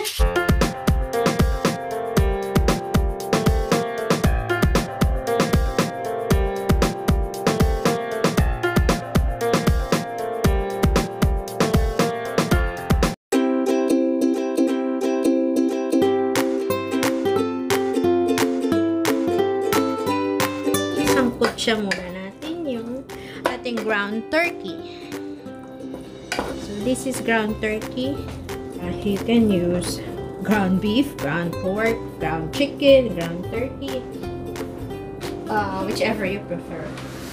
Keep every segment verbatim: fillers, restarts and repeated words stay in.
Siya muna natin yung ating ground turkey. So this is ground turkey. Uh, you can use ground beef, ground pork, ground chicken, ground turkey, uh, whichever you prefer.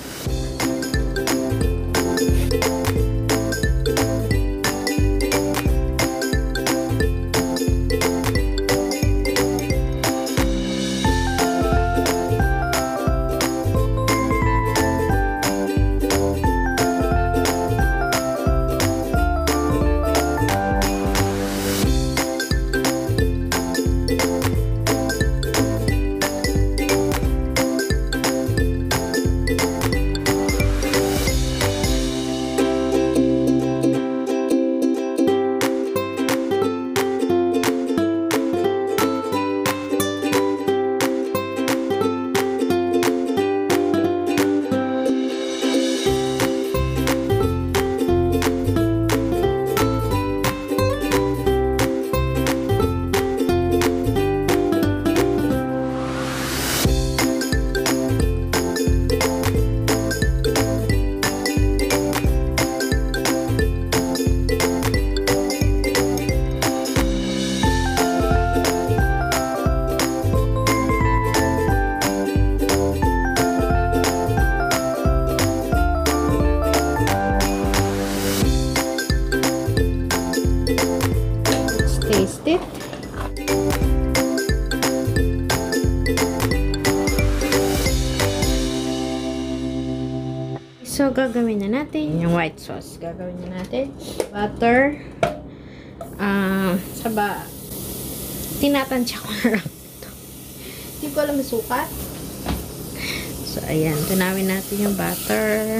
So, gagawin na natin yung white sauce. Gagawin na natin butter. Uh, saba, tinatansya ko na lang ito. Hindi ko alam sukat. So, ayan. Tunawin natin yung butter.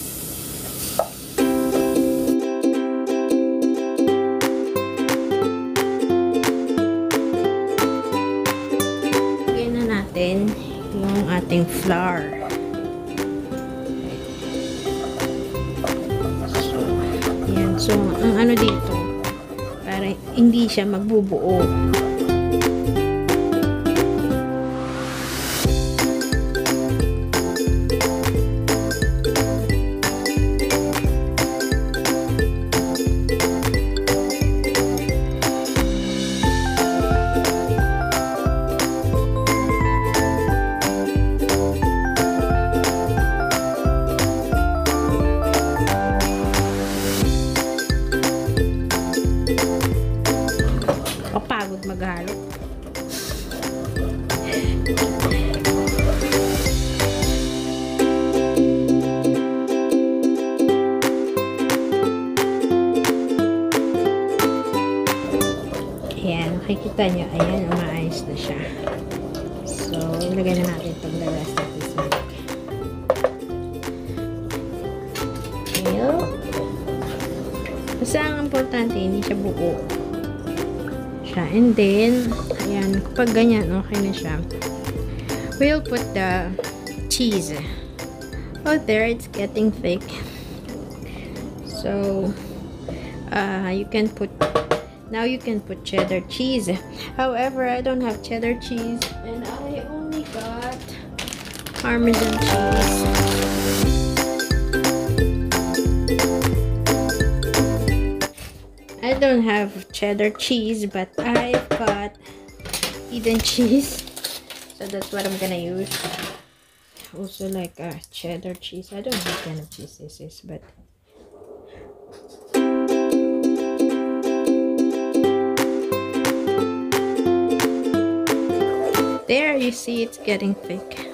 Lagyan na natin yung ating flour. So, ang ano dito, para hindi siya magbubuo. Kapagod maghalo. Ayan, makikita nyo, ayan, umaayos na siya. So, ilagay na natin itong the rest of this milk. Milk. Basta ang importante, hindi siya buo. And then, ayan, kapag ganyan, okay na siya. We'll put the cheese. Oh, there, it's getting thick. So, uh, you can put, now you can put cheddar cheese. However, I don't have cheddar cheese, and I only got Parmesan cheese. I don't have cheddar cheese, but I've got Eden cheese, so that's what I'm gonna use. Also, like a uh, cheddar cheese. I don't know what kind of cheese this is, but there, you see, it's getting thick.